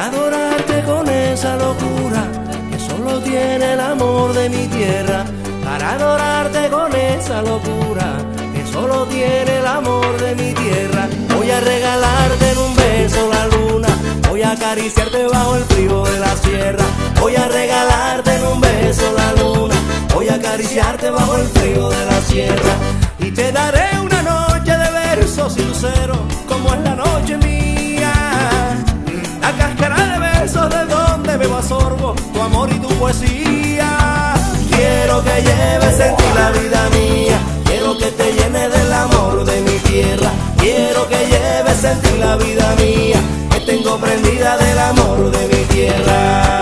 adorarte con esa locura que solo tiene el amor de mi tierra, para adorarte con esa locura que solo tiene el amor de mi tierra. Voy a regalarte en un beso la luna, voy a acariciarte bajo el frío de la sierra. Voy a regalarte en un beso la luna, voy a acariciarte bajo el frío de la sierra. Y te daré una noche de versos y luceros, como es la noche mía. La cáscara de besos de donde bebo a sorbo tu amor y tu poesía. Quiero que lleves en ti la vida mía, quiero que te llene del amor de mi tierra. Quiero que lleves en ti la vida mía, que tengo prendida del amor de mi tierra.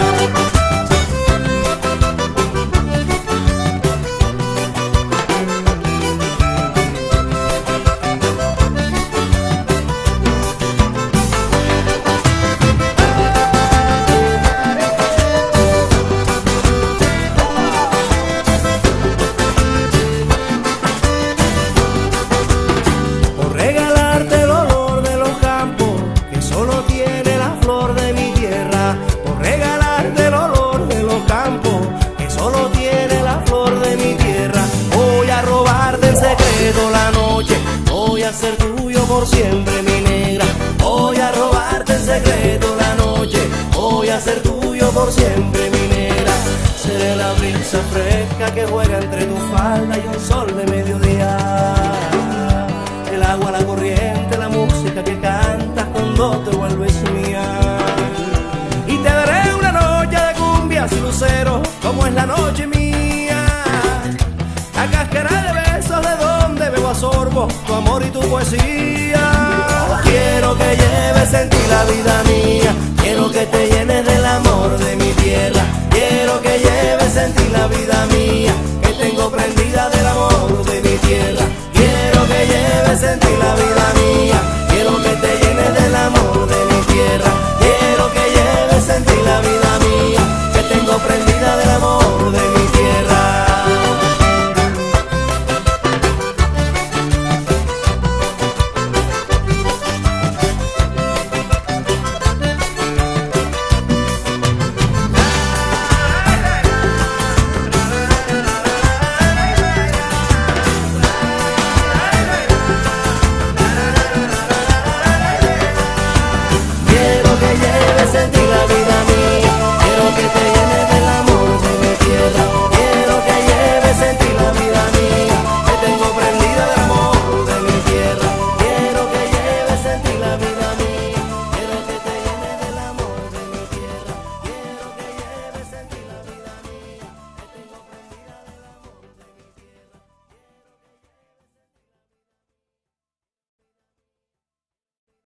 La noche, voy a ser tuyo por siempre, mi negra. Voy a robarte en secreto la noche, voy a ser tuyo por siempre, mi negra. Seré la brisa fresca que juega entre tu falda y un sol de mediodía. El agua, la corriente, la música que cantas cuando te vuelves mía. Y te daré una noche de cumbias y luceros, como es la noche mía. La cáscara de besos de donde bebo a sorbo tu amor y tu poesía. Quiero que lleves en ti la vida mía,